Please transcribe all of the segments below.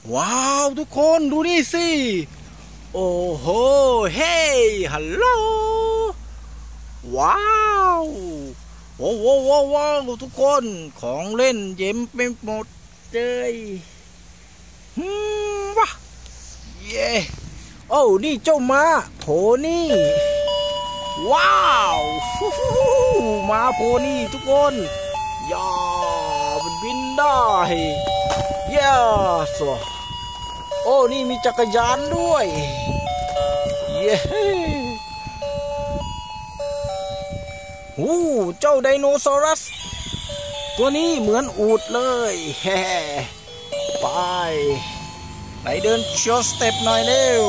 ว้าวทุกคนดูนี่สิโอ้โหเฮ้ฮัลโหลว้าวว้าวว้าวว้าวทุกคนของเล่นเย็มไปหมดเลยว้าเย่โอ้นี่เจ้าม้าโพนี่ว้าวม้าโพนี่ทุกคนย่ามันบินได้ย่าสวโอ้นี่มีจักรยานด้วยเย้หูเจ้าไดโนเสารัสตัวนี้เหมือนอูฐเลยแฮ่ไปไหนเดินโชว์สเต็ปหน่อยเร็ว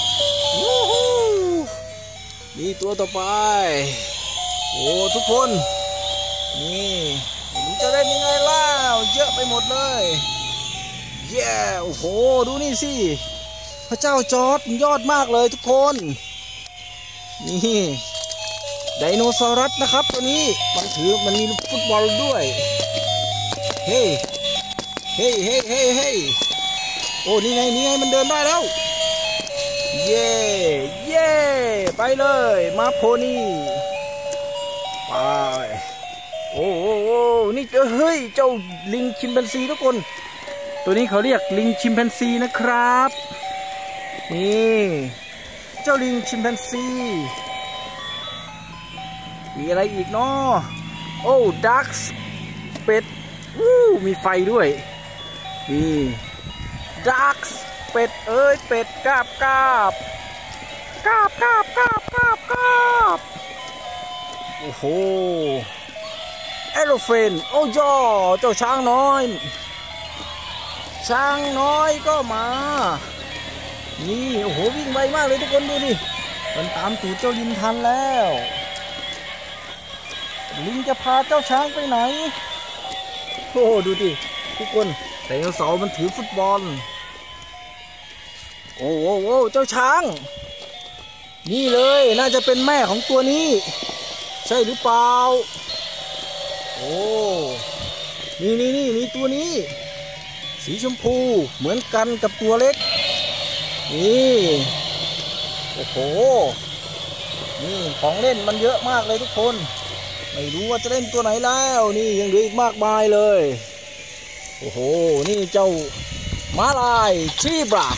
นี่ตัวต่อไปโอ้ทุกคนนี่มันจะได้ยังไงล่ะเยอะไปหมดเลยเย้โอ้โหดูนี่สิพระเจ้าจอร์จยอดมากเลยทุกคนนี่ไดโนเสารัสนะครับตัวนี้มันมีฟุตบอลด้วยเฮ้เฮ้เฮ้เฮ้เฮ้โอ้นี่ไงมันเดินได้แล้วเย่เย่ไปเลยมาโพนี่ไปโอ้นี่เฮ้ยเจ้าลิงชิมแปนซีทุกคนตัวนี้เขาเรียกลิงชิมแปนซีนะครับนี่เจ้าลิงชิมแปนซีมีอะไรอีกเนาะโอ้ดักส์เป็ดมีไฟด้วยนี่ดักส์เป็ดเอ้ยเป็ดกาบโอ้โหเอโลเฟนโอ้ย่อเจ้าช้างน้อยก็มานี่โอ้โหวิ่งไวมากเลยทุกคนดูดิมันตามตูดเจ้าลิงทันแล้วลิงจะพาเจ้าช้างไปไหนโอ้ดูดิทุกคนไดโนเสาร์มันถือฟุตบอลโอ้เจ้าช้างนี่เลยน่าจะเป็นแม่ของตัวนี้ใช่หรือเปล่าโอ้นี่ตัวนี้สีชมพูเหมือนกันกับตัวเล็กนี่โอ้โหนี่ของเล่นมันเยอะมากเลยทุกคนไม่รู้ว่าจะเล่นตัวไหนแล้วนี่ยังเหลืออีกมากมายเลยโอ้โหนี่เจ้าม้าลายชีบรา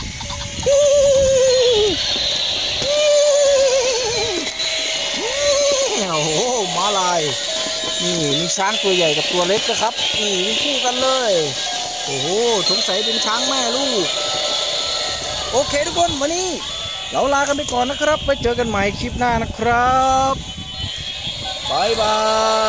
โอ้โหม้าลายนี่มีช้างตัวใหญ่กับตัวเล็กนะครับนี่มีคู่กันเลยโอ้โหสงสัยเป็นช้างแม่ลูกโอเคทุกคนวันนี้เราลากันไปก่อนนะครับไว้เจอกันใหม่คลิปหน้านะครับบายบาย